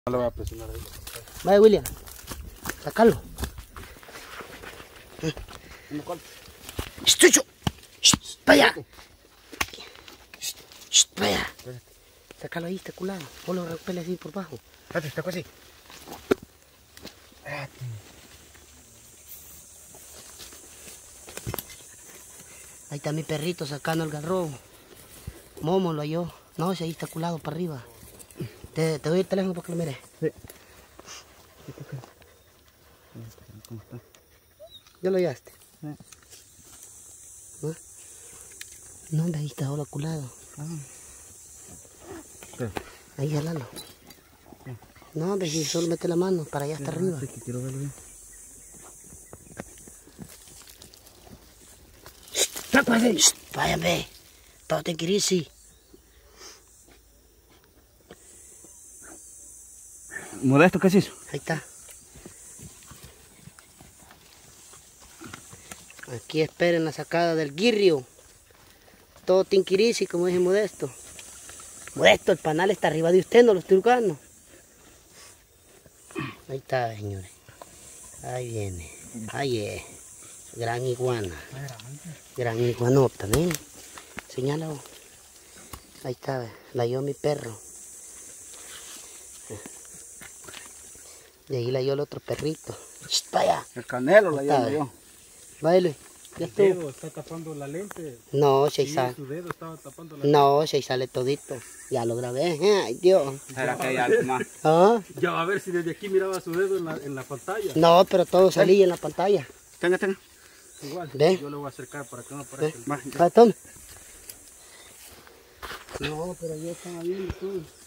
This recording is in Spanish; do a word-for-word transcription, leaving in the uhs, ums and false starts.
No lo voy a presionar ahí. Vaya, William, sácalo. ¡Chucho! ¡Vaya! ¡Vaya! Sácalo ahí, está culado. O lo repele así por bajo. Espérate, está así. Ahí está mi perrito sacando el garrobo. Momo lo halló. No, ese ahí está culado para arriba. Te, te doy el teléfono para que lo mires. Sí. ¿Cómo está? ¿Ya lo hallaste? Sí. ¿No? No, hombre, ahí está ahora culado. Ah. Sí. Ahí, jalalo. Sí. No, hombre, si solo mete la mano para allá hasta Sí, arriba. sí, que quiero verlo bien. Vayan, ve. Todo te quirisi. ¿Modesto qué es eso? Ahí está. Aquí esperen la sacada del guirrio. Todo tinquirisi, como dice Modesto. Modesto, el panal está arriba de usted, no lo estoy buscando. Ahí está, señores. Ahí viene. Ahí es. Gran iguana. Gran iguanota, ven. Señálalo. Ahí está, la halló mi perro. Y ahí la halló el otro perrito. Vaya. El canelo la llevo yo. Vaya, ya El dedo estuvo. está tapando la lente. No, se ahí Sí, sale. su dedo estaba tapando la lente. No, se ahí sale todito. Ya lo grabé. Ay, Dios. ¿Será que hay algo más? ¿Ah? Ya va a ver si desde aquí miraba su dedo en la, en la pantalla. No, pero todo salía en la pantalla. Tenga, tenga. Igual, ¿Ve? yo le voy a acercar para que no ¿Ve? aparezca. Va, Ah, tome. No, pero ya estaba viendo todo.